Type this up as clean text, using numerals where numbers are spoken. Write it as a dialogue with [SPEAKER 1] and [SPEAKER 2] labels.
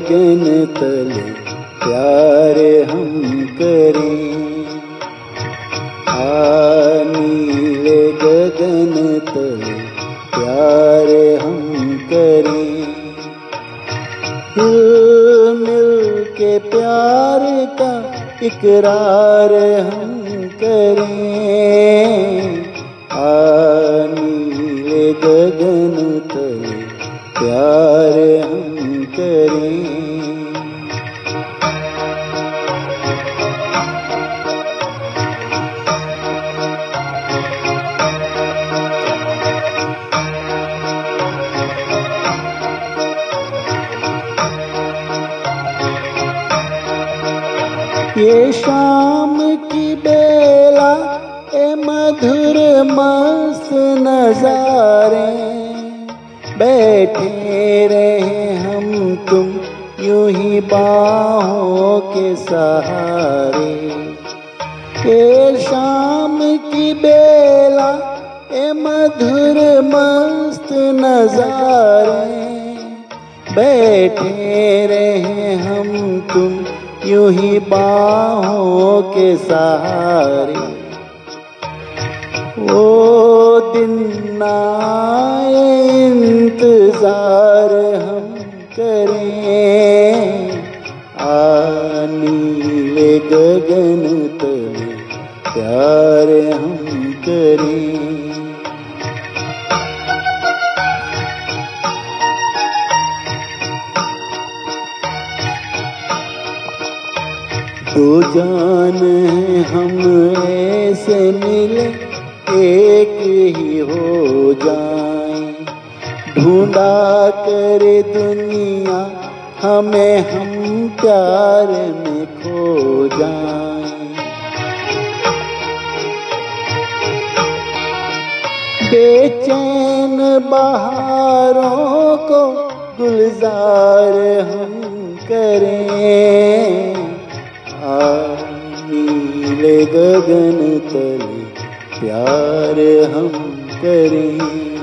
[SPEAKER 1] गगन तले प्यार हम करें। नीले गगन तले प्यार हम करें। हिल मिल के प्यार का इकरार हम करें। नीले गगन तले प्यार हम करें। ये शाम की बेला ए मधुर मस्त नजारे, बैठे रहे हम तुम यूं ही बाहों के सहारे। ये शाम की बेला ए मधुर मस्त नजारे, बैठे रहे हम तुम यूं ही बाहों के सहारे। वो दिन आए इंतजार हम करें। नीले गगन तले प्यार हम करें। दो जान हैं हम ऐसे मिले एक ही हो जाएं। ढूंढा करे दुनिया हमें हम प्यार में खो जाएं। बेचैन बहारों को गुलजार हम करें। नीले गगन तले प्यार हम करें।